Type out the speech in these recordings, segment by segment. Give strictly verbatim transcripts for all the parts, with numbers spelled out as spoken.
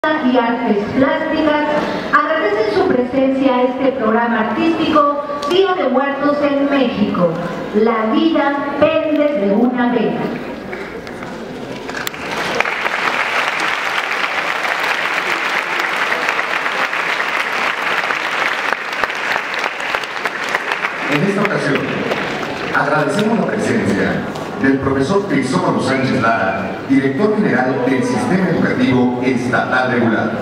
y Artes Plásticas agradecen su presencia a este programa artístico Día de Muertos en México. La vida pende de una vela. En esta ocasión, agradecemos la presencia del profesor Crisóbalo Sánchez Lara, director general del Sistema Educativo Estatal Regular.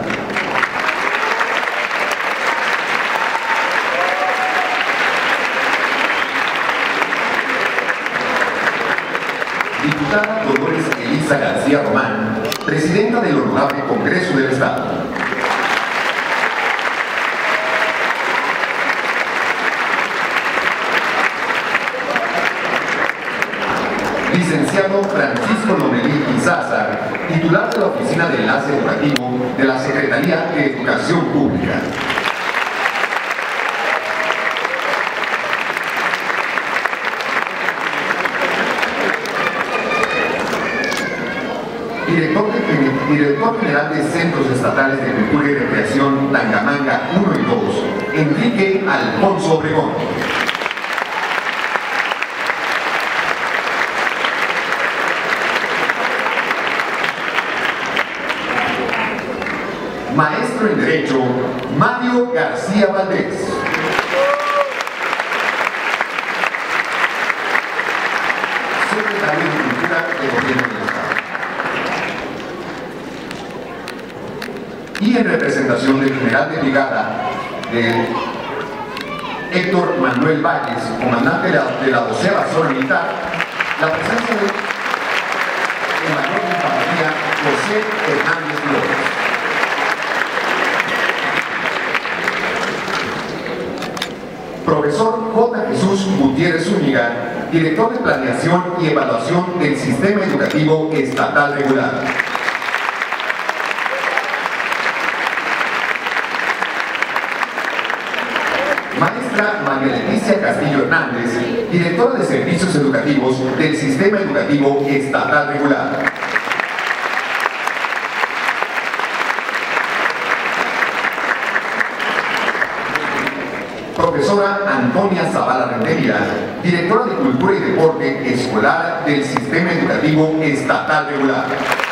Diputada Dolores Elisa García Román, presidenta del Honorable Congreso del Estado. Licenciado Francisco Lomelí Izázar, titular de la Oficina de Enlace Educativo de la Secretaría de Educación Pública. Director, de, Director General de Centros Estatales de Cultura y Recreación Tangamanga uno y dos, Enrique Alfonso Obregón. Maestro en Derecho, Mario García Valdés. Secretario de Cultura del Gobierno del Estado. Y en representación del general de brigada de Héctor Manuel Valles, comandante de la, de la doceava zona militar, la presencia de el mayor de infantería José Hernández López. Profesor J. Jesús Gutiérrez Zúñiga, director de Planeación y Evaluación del Sistema Educativo Estatal Regular. Maestra María Leticia Castillo Hernández, directora de Servicios Educativos del Sistema Educativo Estatal Regular. Profesora Antonia Zavala Rentería, directora de Cultura y Deporte Escolar del Sistema Educativo Estatal Regular.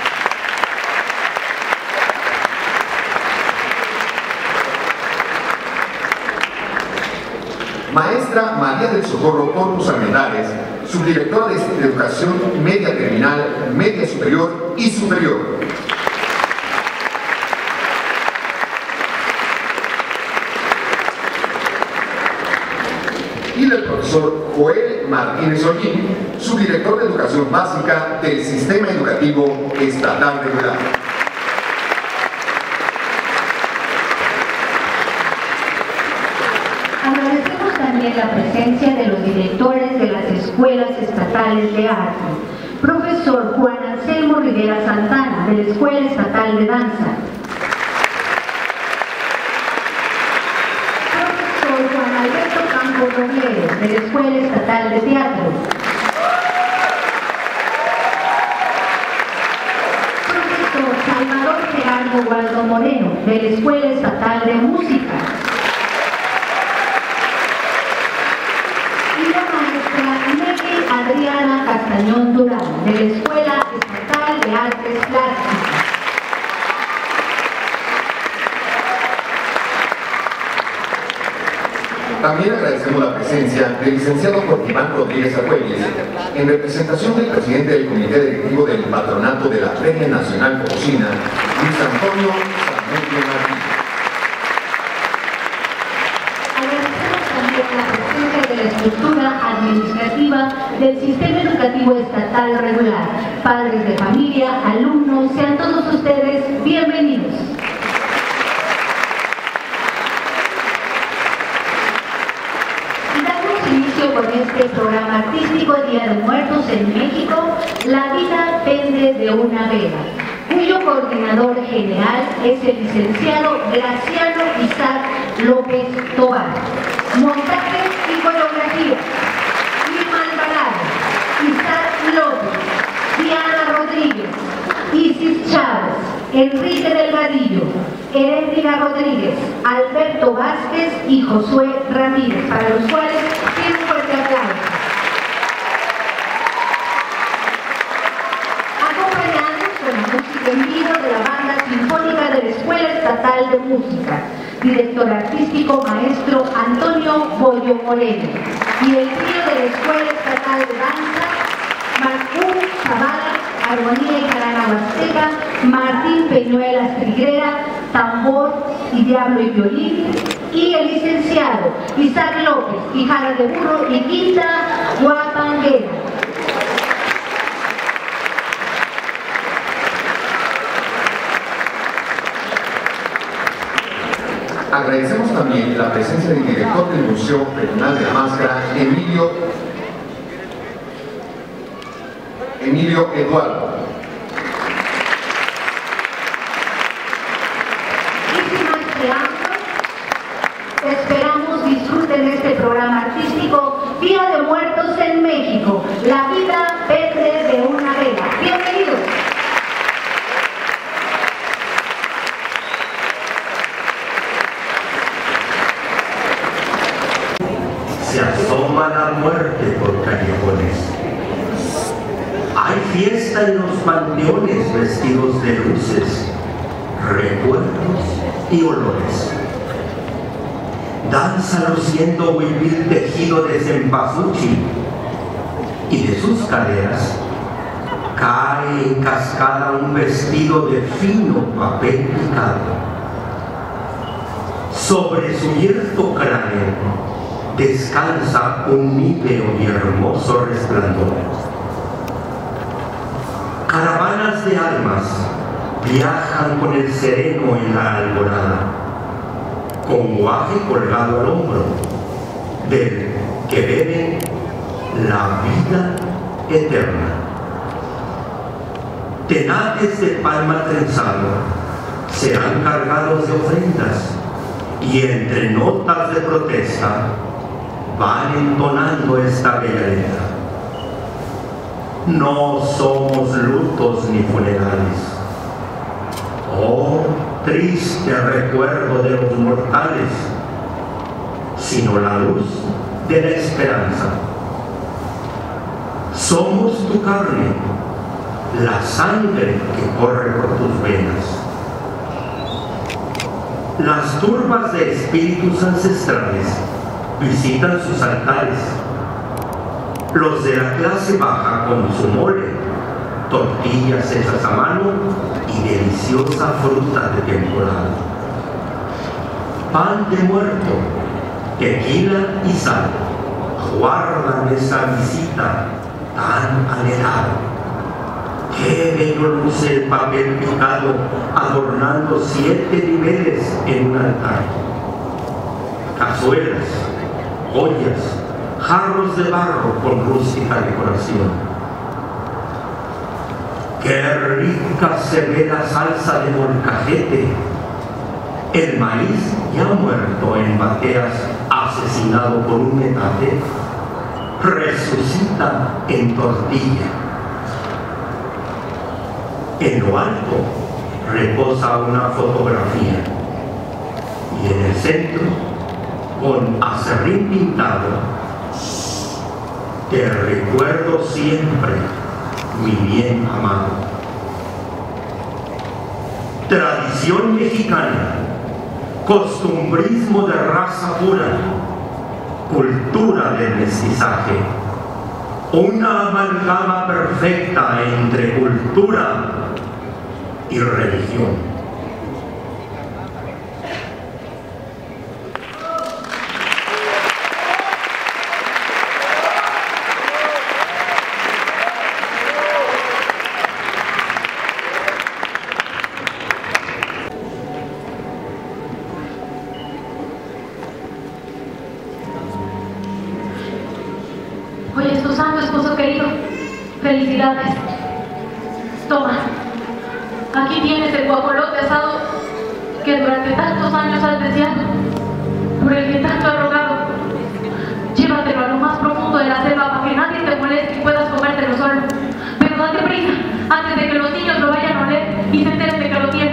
Maestra María del Socorro Corpus Armendáriz, subdirectora de Educación Media Terminal, Media Superior y Superior. Y del profesor Joel Martínez Ollín, subdirector de Educación Básica del Sistema Educativo Estatal Regular. Agradecemos también la presencia de los directores de las escuelas estatales de arte. Profesor Juan Anselmo Rivera Santana, de la Escuela Estatal de Danza. Robledo, de la Escuela Estatal de Teatro. Profesor Salvador Gerardo Waldo Moreno, de la Escuela Estatal de Música. Y la maestra Nelly Adriana Castañón Durán, de la Escuela Estatal de Artes Plásticas. También agradecemos la presencia del licenciado Cortimán Rodríguez Argüelles, en representación del presidente del Comité Directivo del Patronato de la Feria Nacional Potosina, Luis Antonio Samuel Martínez. Agradecemos también la presencia de la estructura administrativa del Sistema Educativo Estatal Regular, padres de familia, alumnos, sean todos ustedes bienvenidos. Con este programa artístico Día de Muertos en México, la vida pende de una vela, cuyo coordinador general es el licenciado Graciano Isaac López Tobar. Montaje y coreografía, Irma Alvarado, Isaac López, Diana Rodríguez, Isis Chávez. Enrique Delgadillo, Heréndira Rodríguez, Alberto Vázquez y Josué Ramírez, para los cuales tiene un fuerte aplauso. Acompañados con la música en vivo de la Banda Sinfónica de la Escuela Estatal de Música, director artístico maestro Antonio Bollo Moreno, y el trío de la Escuela Estatal de Danza, Marcún Zavala, armonía y jarana huasteca, Martín Peñuelas Triguera, tambor y diablo y violín, y el licenciado Isaac López, Quijada de burro y quinta guapanguera. Agradecemos también la presencia del director del Museo Regional de la Máscara, Emilio, Emilio Eduardo. Y sin más preámbulos, esperamos disfruten este programa artístico Día de Muertos en México. La vida pende de una vela. Bienvenidos. Se asoma la muerte por callejones. Hay fiesta en los panteones vestidos de luces, recuerdos y olores. Danza luciendo huipil tejido de cempasúchil, y de sus caderas cae en cascada un vestido de fino papel picado. Sobre su yerto cráneo descansa un níveo y hermoso resplandor. Caravanas de almas viajan con el sereno en la alborada, con guaje colgado al hombro, del que beben la vida eterna. Tenates de palma trenzado serán cargados de ofrendas, y entre notas de protesta van entonando esta bella letra. No somos lutos ni funerales. Oh, triste recuerdo de los mortales, sino la luz de la esperanza. Somos tu carne, la sangre que corre por tus venas. Las turbas de espíritus ancestrales visitan sus altares. Los de la clase baja con su mole, tortillas hechas a mano y deliciosa fruta de temporada. Pan de muerto, tequila y sal aguardan esa visita tan anhelada. Qué bello luce el papel picado adornando siete niveles en un altar. Cazuelas, ollas, jarros de barro con rústica decoración. Qué rica se ve la salsa de molcajete. El maíz ya muerto en bateas, asesinado por un metate, resucita en tortilla. En lo alto reposa una fotografía, y en el centro, con acerrín pintado, te recuerdo siempre, mi bien amado. Tradición mexicana, costumbrismo de raza pura, cultura del mestizaje, una amalgama perfecta entre cultura y religión. Oye, es tu santo esposo querido. Felicidades. Toma. Aquí tienes el guajolote asado que durante tantos años has deseado, por el que tanto has rogado. Llévatelo a lo más profundo de la selva para que nadie te moleste y puedas comértelo solo. Pero date prisa, antes de que los niños lo vayan a oler y se enteren de que lo tienes.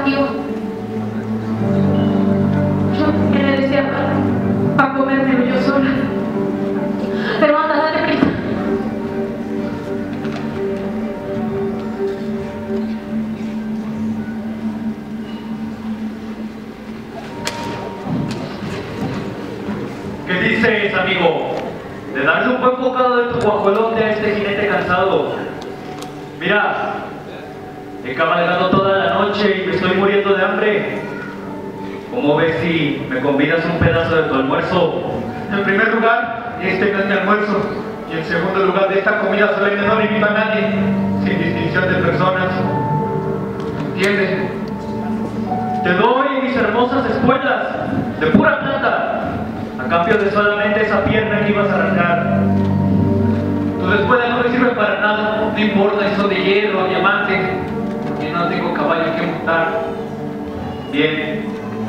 contigo. Yo que le decía para comérmelo yo sola. Pero anda, date prisa. ¿Qué dices, amigo? De darle un buen bocado de tu guajolote a este jinete cansado. Mira, he cabalgado toda la noche y me estoy muriendo de hambre. ¿Cómo ves si me convidas un pedazo de tu almuerzo? En primer lugar, este no es mi almuerzo. Y en segundo lugar, de esta comida solemne no invito a nadie, sin distinción de personas. ¿Entiendes? Te doy mis hermosas espuelas, de pura plata, a cambio de solamente esa pierna que ibas a arrancar. Tus espuelas no me sirven para nada, no importa si son de hierro o diamante, porque no tengo caballo que montar. Bien.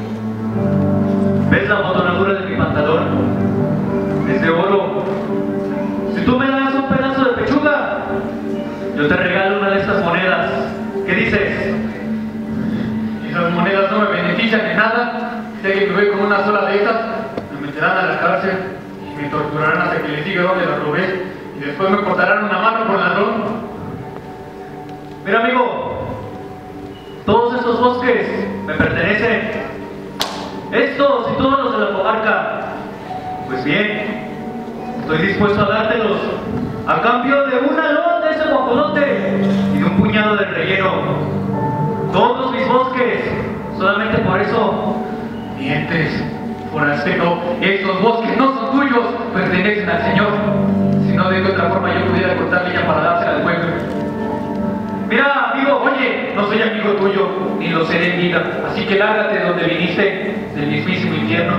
¿Ves la botonadura de mi pantalón? Es de oro. Si tú me das un pedazo de pechuga, yo te regalo una de estas monedas. ¿Qué dices? Esas monedas no me benefician en nada. Si alguien me ve con una sola de estas, me meterán a la cárcel y me torturarán hasta que les diga dónde las robé. Y después me cortarán una mano por ladrón. Mira, amigo, todos estos bosques me pertenecen. Estos y todos los de la comarca. Pues bien, estoy dispuesto a dártelos a cambio de un alón de ese guajolote y de un puñado de relleno. Todos mis bosques, solamente por eso. Mientes, forastero, estos bosques no son tuyos, pertenecen al Señor. Si no, de qué otra forma yo pudiera cortarle ya para dársela al pueblo. Mira, amigo, oye, no soy amigo tuyo, ni lo seré en vida, así que lárgate de donde viniste, del mismísimo infierno.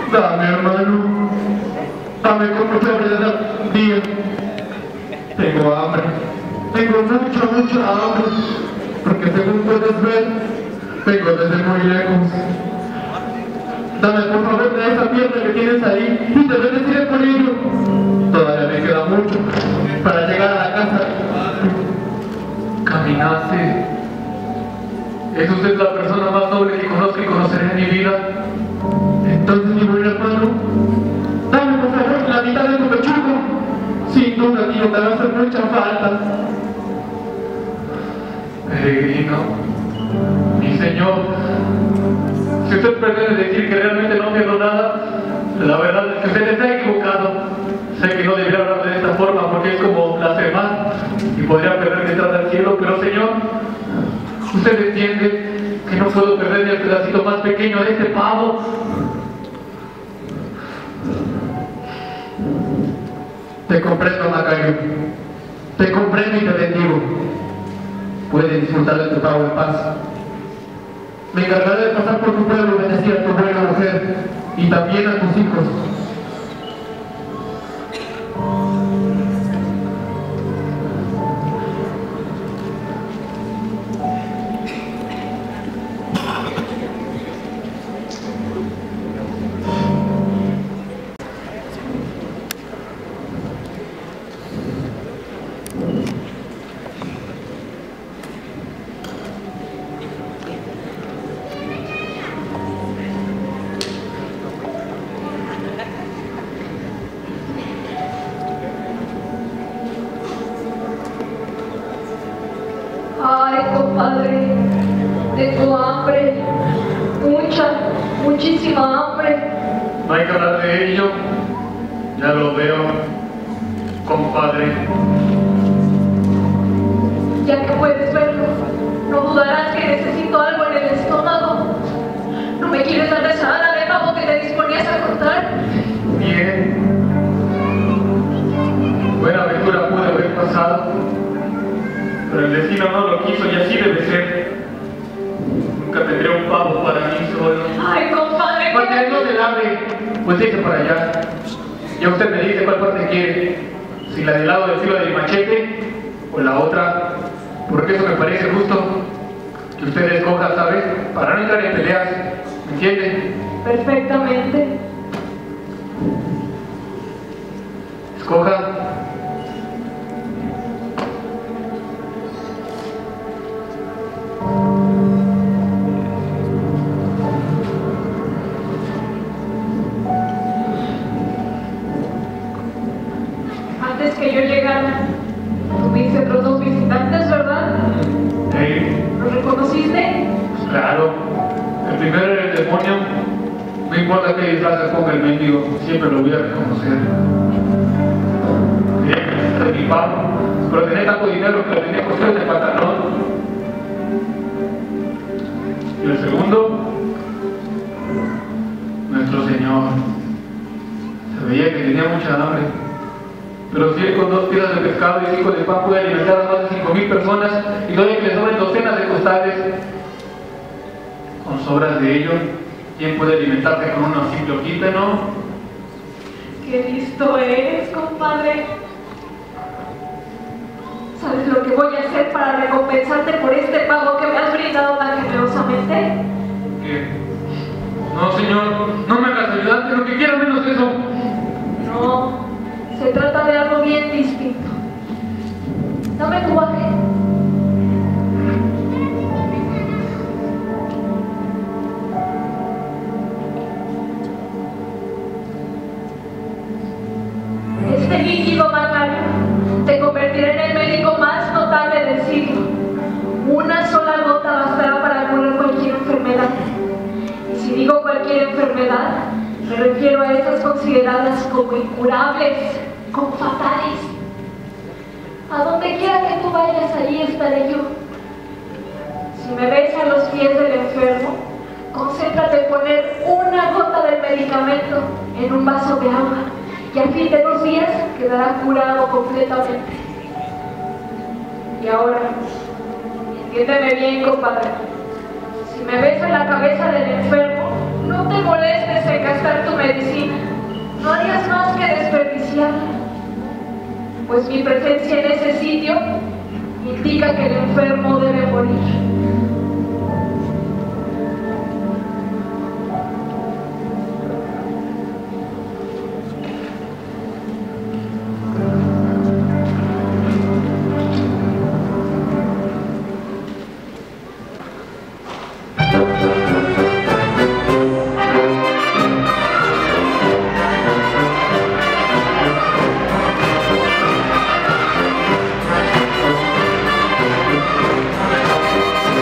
Dame, hermano. Dame con mucha brevedad. Día. Tengo hambre. Tengo mucha, mucha hambre. Porque según puedes ver, vengo desde muy lejos. Dame por favor de esa pierna que tienes ahí y te bendeciré por ello. Todavía me queda mucho para llegar a la casa. Caminaste. Es usted la persona más noble que conozco y conoceré en mi vida. Entonces, mi buen hermano, dame por favor la mitad de tu pechuga. Sin duda, tío, te va a hacer mucha falta. Peregrino, mi señor, si usted pretende decir que realmente no pierdo nada, la verdad es que usted está equivocado. Sé que no debería hablar de esta forma porque es como blasfemar y podría perder mi entrada al cielo, pero señor, usted entiende que no puedo perder ni el pedacito más pequeño de este pavo. Te comprendo, Macario. Te comprendo y te bendigo. Puedes disfrutar de tu pavo en paz. Me encargaré de pasar por tu pueblo y bendecir a tu buena mujer y también a tus hijos. Ay, compadre, tengo hambre, mucha, muchísima hambre. No hay que hablar de ello, ya lo veo, compadre. Ya que puedes verlo, no dudarás que necesito algo en el estómago. ¿No me quieres dar esa ala de pavo que te disponías a cortar? Bien. Buena aventura pude haber pasado, pero el destino no lo quiso y así debe ser. Nunca tendré un pavo para mí solo. Ay, compadre, Porque no se abre, pues dice para allá. Ya usted me dice cuál parte quiere, si la del lado del filo del machete o la otra, porque eso me parece justo que usted escoja, ¿sabes? Para no entrar en peleas, ¿me entiende? perfectamente. Escoja. Antes que yo llegara, tuviste otros dos visitantes, ¿verdad? Hey, ¿Los reconociste? pues claro, el primero era el demonio. No importa qué disfraz se ponga el mendigo, siempre lo voy a reconocer. Bien, este es mi pavo, pero tenía tanto dinero que lo tenía cogido en el pantalón. Y el segundo, nuestro Señor. Se veía que tenía mucha hambre. Pero si él con dos piezas de pescado y cinco de pan puede alimentar a más de cinco mil personas y todavía que le sobren docenas de costales, con sobras de ello, ¿quién puede alimentarse con una simple hojita, no? Qué listo eres, compadre. ¿Sabes lo que voy a hacer para recompensarte por este pavo que me has brindado tan generosamente? ¿Qué? No, señor, no me hagas ayudarte, lo que quiero menos eso. No, se trata de algo bien distinto. Dame tu baje. Este líquido, Macario, te convertirá en el médico más notable del siglo. Una sola gota bastará para curar cualquier enfermedad. Y si digo cualquier enfermedad, me refiero a esas consideradas como incurables, como fatales. A donde quiera que tú vayas, allí estaré yo. Si me ves a los pies del enfermo, concéntrate en poner una gota del medicamento en un vaso de agua y al fin de dos días quedará curado completamente. Y ahora, entiéndeme bien, compadre. Si me ves en la cabeza del enfermo, no te molestes en gastar tu medicina. No harías más que desperdiciarla. Pues mi presencia en ese sitio indica que el enfermo debe morir. Thank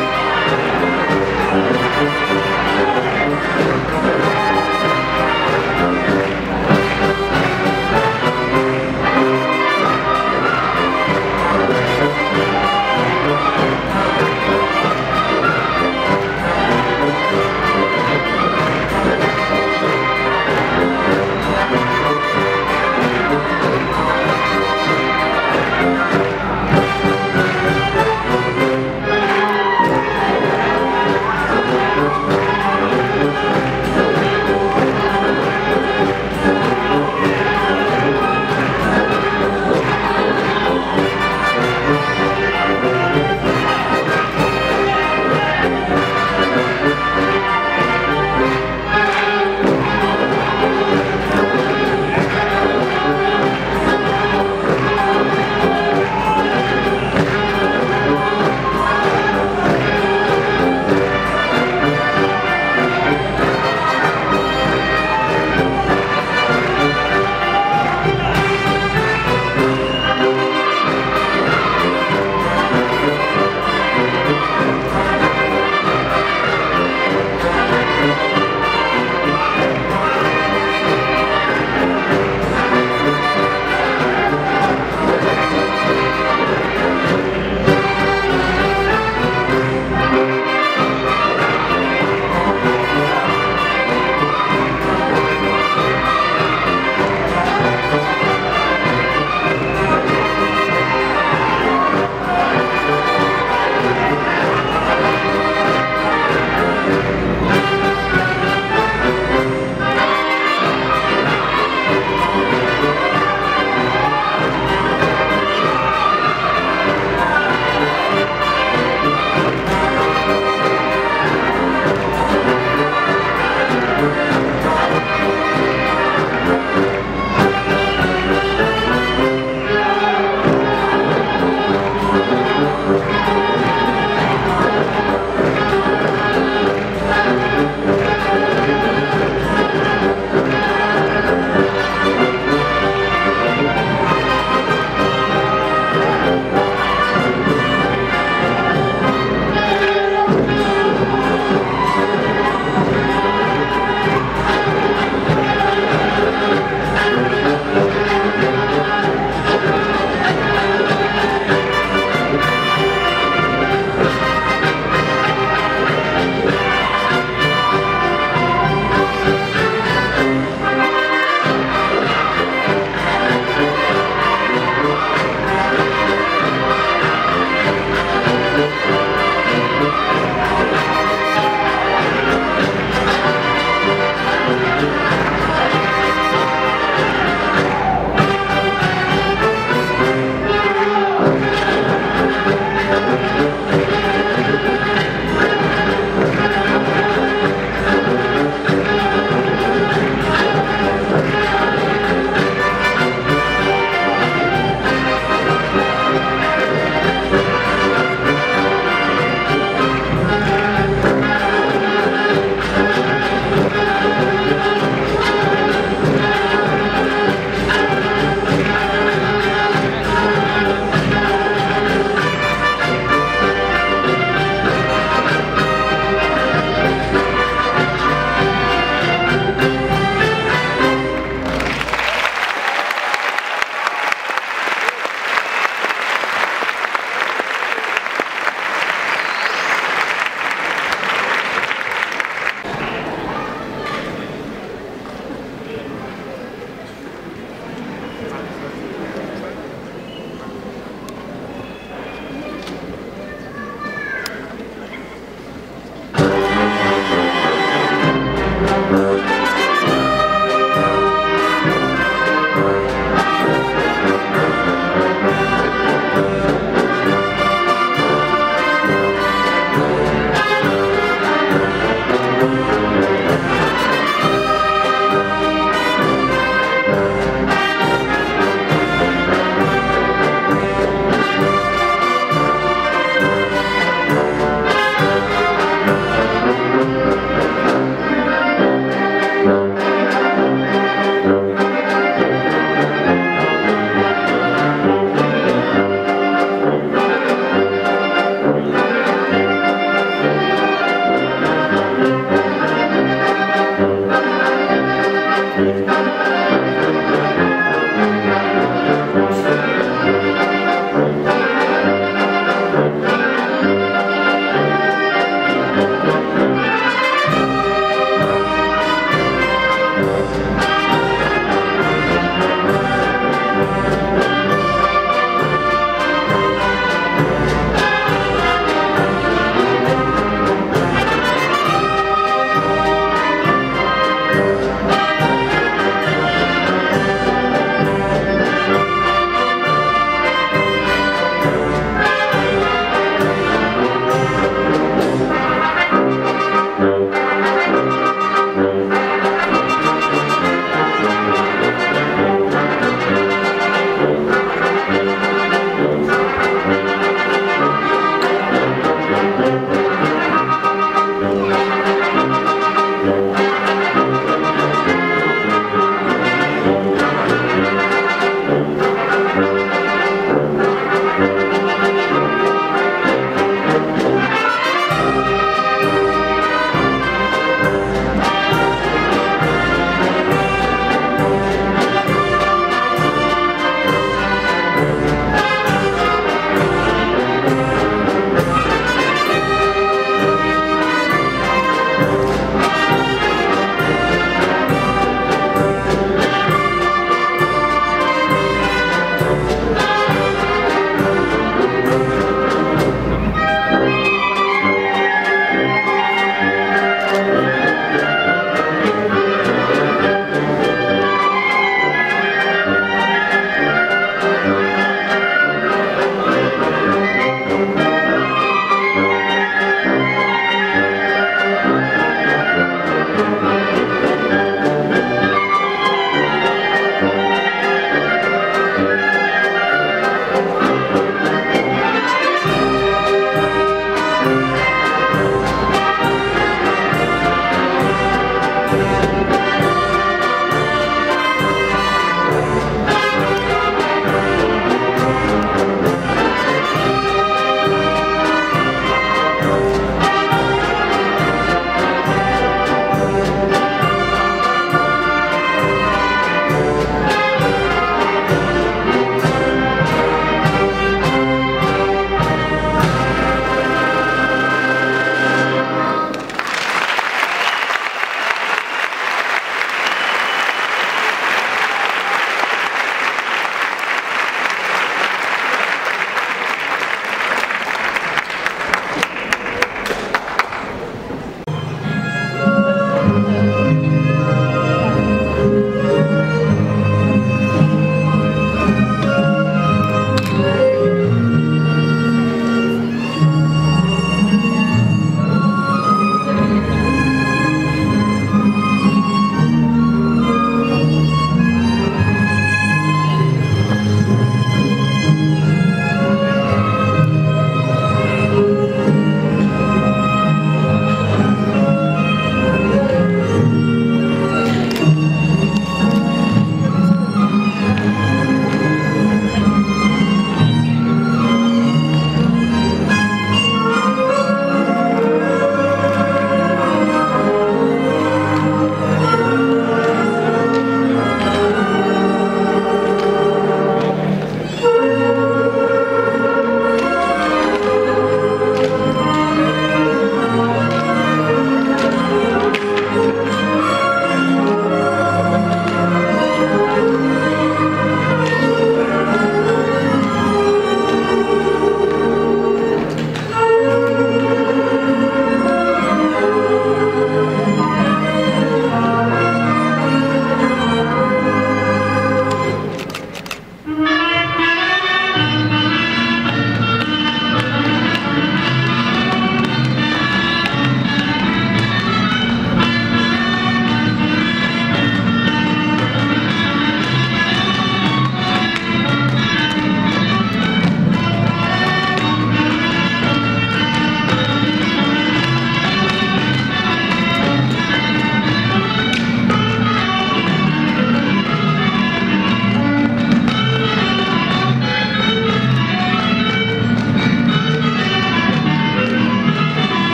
Thank you.